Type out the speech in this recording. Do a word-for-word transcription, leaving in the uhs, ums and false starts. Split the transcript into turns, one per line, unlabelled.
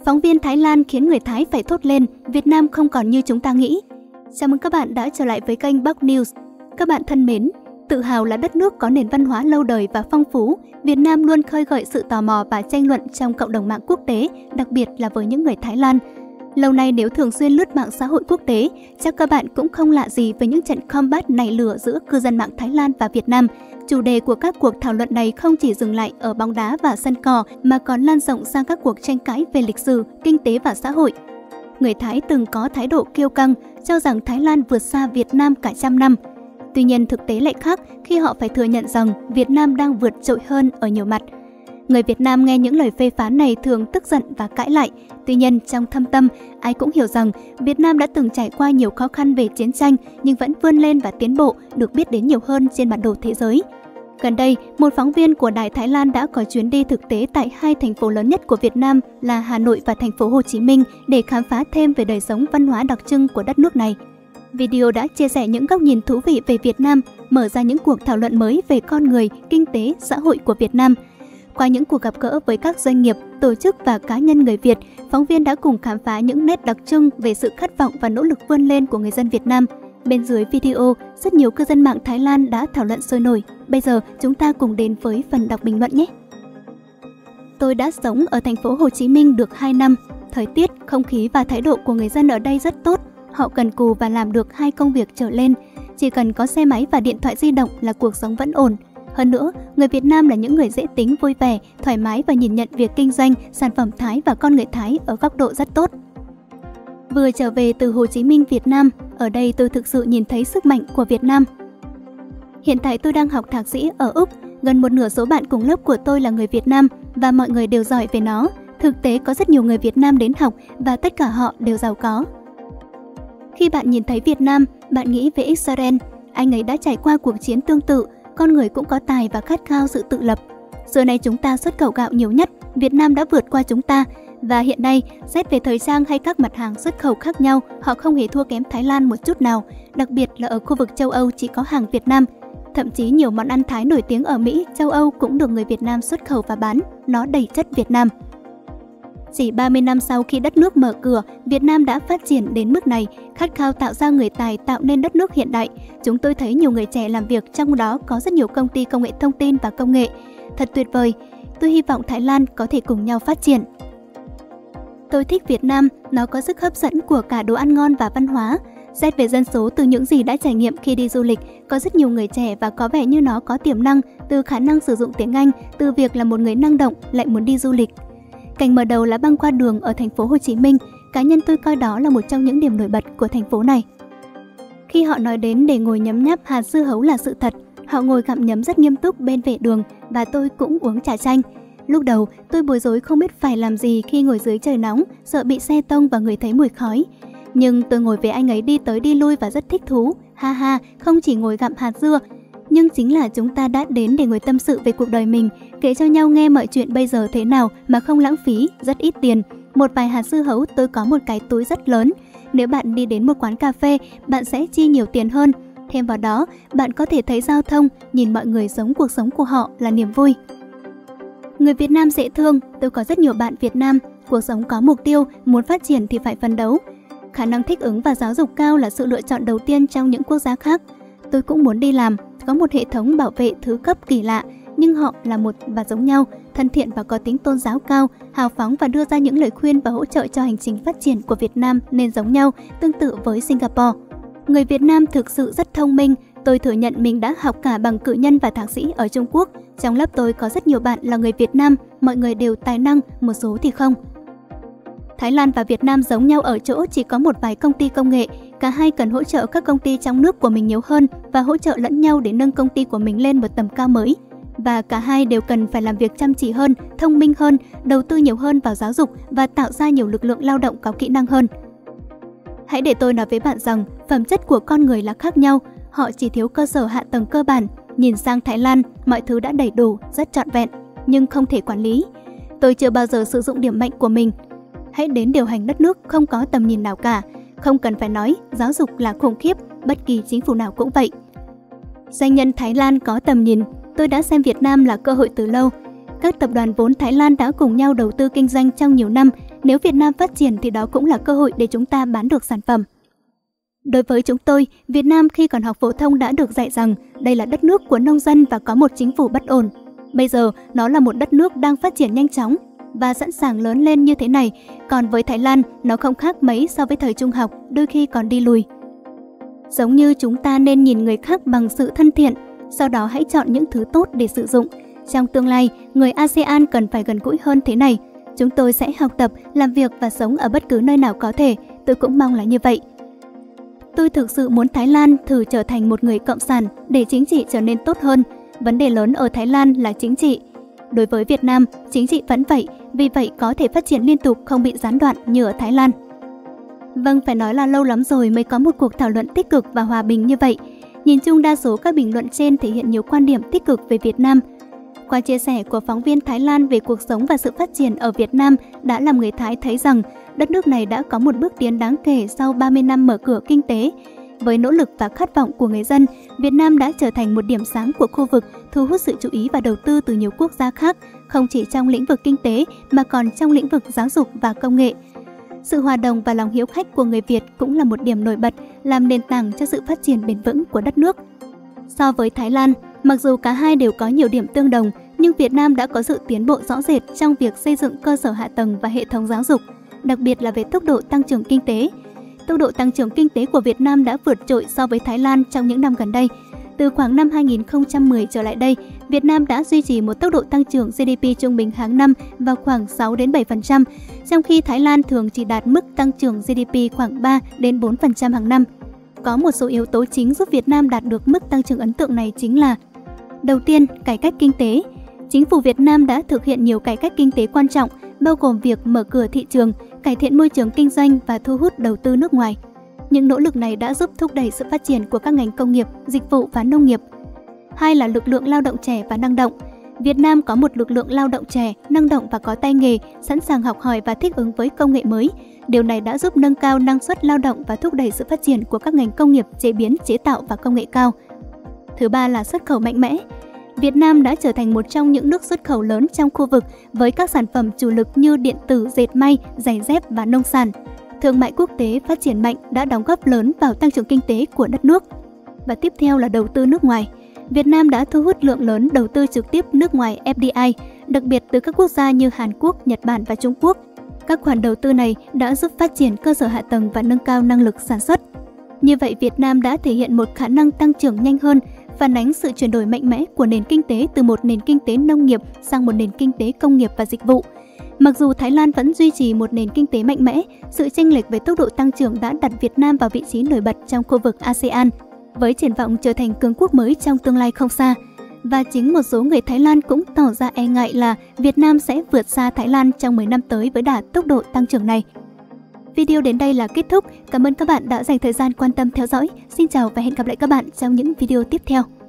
Phóng viên Thái Lan khiến người Thái phải thốt lên, Việt Nam không còn như chúng ta nghĩ. Chào mừng các bạn đã trở lại với kênh Bắc News. Các bạn thân mến, tự hào là đất nước có nền văn hóa lâu đời và phong phú, Việt Nam luôn khơi gợi sự tò mò và tranh luận trong cộng đồng mạng quốc tế, đặc biệt là với những người Thái Lan. Lâu nay nếu thường xuyên lướt mạng xã hội quốc tế, chắc các bạn cũng không lạ gì với những trận combat nảy lửa giữa cư dân mạng Thái Lan và Việt Nam. Chủ đề của các cuộc thảo luận này không chỉ dừng lại ở bóng đá và sân cỏ mà còn lan rộng sang các cuộc tranh cãi về lịch sử, kinh tế và xã hội. Người Thái từng có thái độ kiêu căng, cho rằng Thái Lan vượt xa Việt Nam cả trăm năm. Tuy nhiên thực tế lại khác khi họ phải thừa nhận rằng Việt Nam đang vượt trội hơn ở nhiều mặt. Người Việt Nam nghe những lời phê phán này thường tức giận và cãi lại. Tuy nhiên, trong thâm tâm, ai cũng hiểu rằng Việt Nam đã từng trải qua nhiều khó khăn về chiến tranh nhưng vẫn vươn lên và tiến bộ, được biết đến nhiều hơn trên bản đồ thế giới. Gần đây, một phóng viên của Đài Thái Lan đã có chuyến đi thực tế tại hai thành phố lớn nhất của Việt Nam là Hà Nội và thành phố Hồ Chí Minh để khám phá thêm về đời sống văn hóa đặc trưng của đất nước này. Video đã chia sẻ những góc nhìn thú vị về Việt Nam, mở ra những cuộc thảo luận mới về con người, kinh tế, xã hội của Việt Nam. Qua những cuộc gặp gỡ với các doanh nghiệp, tổ chức và cá nhân người Việt, phóng viên đã cùng khám phá những nét đặc trưng về sự khát vọng và nỗ lực vươn lên của người dân Việt Nam. Bên dưới video, rất nhiều cư dân mạng Thái Lan đã thảo luận sôi nổi. Bây giờ, chúng ta cùng đến với phần đọc bình luận nhé! Tôi đã sống ở thành phố Hồ Chí Minh được hai năm. Thời tiết, không khí và thái độ của người dân ở đây rất tốt. Họ cần cù và làm được hai công việc trở lên. Chỉ cần có xe máy và điện thoại di động là cuộc sống vẫn ổn. Hơn nữa, người Việt Nam là những người dễ tính, vui vẻ, thoải mái và nhìn nhận việc kinh doanh, sản phẩm Thái và con người Thái ở góc độ rất tốt. Vừa trở về từ Hồ Chí Minh, Việt Nam, ở đây tôi thực sự nhìn thấy sức mạnh của Việt Nam. Hiện tại tôi đang học thạc sĩ ở Úc, gần một nửa số bạn cùng lớp của tôi là người Việt Nam và mọi người đều giỏi về nó. Thực tế có rất nhiều người Việt Nam đến học và tất cả họ đều giàu có. Khi bạn nhìn thấy Việt Nam, bạn nghĩ về Israel. Anh ấy đã trải qua cuộc chiến tương tự, con người cũng có tài và khát khao sự tự lập. Giờ này chúng ta xuất khẩu gạo nhiều nhất, Việt Nam đã vượt qua chúng ta. Và hiện nay, xét về thời trang hay các mặt hàng xuất khẩu khác nhau, họ không hề thua kém Thái Lan một chút nào, đặc biệt là ở khu vực châu Âu chỉ có hàng Việt Nam. Thậm chí nhiều món ăn Thái nổi tiếng ở Mỹ, châu Âu cũng được người Việt Nam xuất khẩu và bán, nó đầy chất Việt Nam. Chỉ ba mươi năm sau khi đất nước mở cửa, Việt Nam đã phát triển đến mức này, khát khao tạo ra người tài tạo nên đất nước hiện đại. Chúng tôi thấy nhiều người trẻ làm việc, trong đó có rất nhiều công ty công nghệ thông tin và công nghệ. Thật tuyệt vời, tôi hy vọng Thái Lan có thể cùng nhau phát triển. Tôi thích Việt Nam, nó có sức hấp dẫn của cả đồ ăn ngon và văn hóa. Xét về dân số từ những gì đã trải nghiệm khi đi du lịch, có rất nhiều người trẻ và có vẻ như nó có tiềm năng, từ khả năng sử dụng tiếng Anh, từ việc là một người năng động lại muốn đi du lịch. Cảnh mở đầu là băng qua đường ở thành phố Hồ Chí Minh, cá nhân tôi coi đó là một trong những điểm nổi bật của thành phố này. Khi họ nói đến để ngồi nhấm nháp hạt dưa hấu là sự thật, họ ngồi gặm nhấm rất nghiêm túc bên vệ đường và tôi cũng uống trà chanh. Lúc đầu, tôi bối rối không biết phải làm gì khi ngồi dưới trời nóng, sợ bị xe tông và ngửi thấy mùi khói. Nhưng tôi ngồi với anh ấy đi tới đi lui và rất thích thú. Ha ha, không chỉ ngồi gặm hạt dưa, nhưng chính là chúng ta đã đến để ngồi tâm sự về cuộc đời mình, kể cho nhau nghe mọi chuyện bây giờ thế nào mà không lãng phí, rất ít tiền. Một vài hạt dưa hấu tôi có một cái túi rất lớn. Nếu bạn đi đến một quán cà phê, bạn sẽ chi nhiều tiền hơn. Thêm vào đó, bạn có thể thấy giao thông, nhìn mọi người sống cuộc sống của họ là niềm vui. Người Việt Nam dễ thương, tôi có rất nhiều bạn Việt Nam, cuộc sống có mục tiêu, muốn phát triển thì phải phấn đấu. Khả năng thích ứng và giáo dục cao là sự lựa chọn đầu tiên trong những quốc gia khác. Tôi cũng muốn đi làm, có một hệ thống bảo vệ thứ cấp kỳ lạ, nhưng họ là một và giống nhau, thân thiện và có tính tôn giáo cao, hào phóng và đưa ra những lời khuyên và hỗ trợ cho hành trình phát triển của Việt Nam nên giống nhau, tương tự với Singapore. Người Việt Nam thực sự rất thông minh, tôi thừa nhận mình đã học cả bằng cử nhân và thạc sĩ ở Trung Quốc. Trong lớp tôi có rất nhiều bạn là người Việt Nam, mọi người đều tài năng, một số thì không. Thái Lan và Việt Nam giống nhau ở chỗ chỉ có một vài công ty công nghệ, cả hai cần hỗ trợ các công ty trong nước của mình nhiều hơn và hỗ trợ lẫn nhau để nâng công ty của mình lên một tầm cao mới. Và cả hai đều cần phải làm việc chăm chỉ hơn, thông minh hơn, đầu tư nhiều hơn vào giáo dục và tạo ra nhiều lực lượng lao động có kỹ năng hơn. Hãy để tôi nói với bạn rằng phẩm chất của con người là khác nhau, họ chỉ thiếu cơ sở hạ tầng cơ bản. Nhìn sang Thái Lan, mọi thứ đã đầy đủ, rất trọn vẹn, nhưng không thể quản lý. Tôi chưa bao giờ sử dụng điểm mạnh của mình. Hãy đến điều hành đất nước không có tầm nhìn nào cả. Không cần phải nói, giáo dục là khủng khiếp, bất kỳ chính phủ nào cũng vậy. Doanh nhân Thái Lan có tầm nhìn, tôi đã xem Việt Nam là cơ hội từ lâu. Các tập đoàn vốn Thái Lan đã cùng nhau đầu tư kinh doanh trong nhiều năm, Nếu Việt Nam phát triển thì đó cũng là cơ hội để chúng ta bán được sản phẩm. Đối với chúng tôi, Việt Nam khi còn học phổ thông đã được dạy rằng đây là đất nước của nông dân và có một chính phủ bất ổn. Bây giờ, nó là một đất nước đang phát triển nhanh chóng và sẵn sàng lớn lên như thế này. Còn với Thái Lan, nó không khác mấy so với thời trung học, đôi khi còn đi lùi. Giống như chúng ta nên nhìn người khác bằng sự thân thiện, sau đó hãy chọn những thứ tốt để sử dụng. Trong tương lai, người a sê an cần phải gần gũi hơn thế này. Chúng tôi sẽ học tập, làm việc và sống ở bất cứ nơi nào có thể. Tôi cũng mong là như vậy. Tôi thực sự muốn Thái Lan thử trở thành một người cộng sản để chính trị trở nên tốt hơn. Vấn đề lớn ở Thái Lan là chính trị. Đối với Việt Nam, chính trị vẫn vậy, vì vậy có thể phát triển liên tục không bị gián đoạn như ở Thái Lan. Vâng, phải nói là lâu lắm rồi mới có một cuộc thảo luận tích cực và hòa bình như vậy. Nhìn chung đa số các bình luận trên thể hiện nhiều quan điểm tích cực về Việt Nam. Qua chia sẻ của phóng viên Thái Lan về cuộc sống và sự phát triển ở Việt Nam đã làm người Thái thấy rằng đất nước này đã có một bước tiến đáng kể sau ba mươi năm mở cửa kinh tế. Với nỗ lực và khát vọng của người dân, Việt Nam đã trở thành một điểm sáng của khu vực, thu hút sự chú ý và đầu tư từ nhiều quốc gia khác, không chỉ trong lĩnh vực kinh tế mà còn trong lĩnh vực giáo dục và công nghệ. Sự hòa đồng và lòng hiếu khách của người Việt cũng là một điểm nổi bật, làm nền tảng cho sự phát triển bền vững của đất nước. So với Thái Lan, mặc dù cả hai đều có nhiều điểm tương đồng, nhưng Việt Nam đã có sự tiến bộ rõ rệt trong việc xây dựng cơ sở hạ tầng và hệ thống giáo dục, đặc biệt là về tốc độ tăng trưởng kinh tế. Tốc độ tăng trưởng kinh tế của Việt Nam đã vượt trội so với Thái Lan trong những năm gần đây. Từ khoảng năm hai nghìn không trăm mười trở lại đây, Việt Nam đã duy trì một tốc độ tăng trưởng giê đê pê trung bình hàng năm vào khoảng sáu đến bảy phần trăm, trong khi Thái Lan thường chỉ đạt mức tăng trưởng giê đê pê khoảng ba đến bốn phần trăm hàng năm. Có một số yếu tố chính giúp Việt Nam đạt được mức tăng trưởng ấn tượng này chính là: đầu tiên, cải cách kinh tế. Chính phủ Việt Nam đã thực hiện nhiều cải cách kinh tế quan trọng, bao gồm việc mở cửa thị trường, cải thiện môi trường kinh doanh và thu hút đầu tư nước ngoài. Những nỗ lực này đã giúp thúc đẩy sự phát triển của các ngành công nghiệp, dịch vụ và nông nghiệp. Hai là lực lượng lao động trẻ và năng động. Việt Nam có một lực lượng lao động trẻ, năng động và có tay nghề, sẵn sàng học hỏi và thích ứng với công nghệ mới. Điều này đã giúp nâng cao năng suất lao động và thúc đẩy sự phát triển của các ngành công nghiệp chế biến, chế tạo và công nghệ cao. Thứ ba là xuất khẩu mạnh mẽ. Việt Nam đã trở thành một trong những nước xuất khẩu lớn trong khu vực với các sản phẩm chủ lực như điện tử, dệt may, giày dép và nông sản. Thương mại quốc tế phát triển mạnh đã đóng góp lớn vào tăng trưởng kinh tế của đất nước. Và tiếp theo là đầu tư nước ngoài. Việt Nam đã thu hút lượng lớn đầu tư trực tiếp nước ngoài ép đê i, đặc biệt từ các quốc gia như Hàn Quốc, Nhật Bản và Trung Quốc. Các khoản đầu tư này đã giúp phát triển cơ sở hạ tầng và nâng cao năng lực sản xuất. Như vậy, Việt Nam đã thể hiện một khả năng tăng trưởng nhanh hơn, phản ánh sự chuyển đổi mạnh mẽ của nền kinh tế từ một nền kinh tế nông nghiệp sang một nền kinh tế công nghiệp và dịch vụ. Mặc dù Thái Lan vẫn duy trì một nền kinh tế mạnh mẽ, sự chênh lệch về tốc độ tăng trưởng đã đặt Việt Nam vào vị trí nổi bật trong khu vực a sê an, với triển vọng trở thành cường quốc mới trong tương lai không xa. Và chính một số người Thái Lan cũng tỏ ra e ngại là Việt Nam sẽ vượt xa Thái Lan trong mười năm tới với đà tốc độ tăng trưởng này. Video đến đây là kết thúc. Cảm ơn các bạn đã dành thời gian quan tâm theo dõi. Xin chào và hẹn gặp lại các bạn trong những video tiếp theo.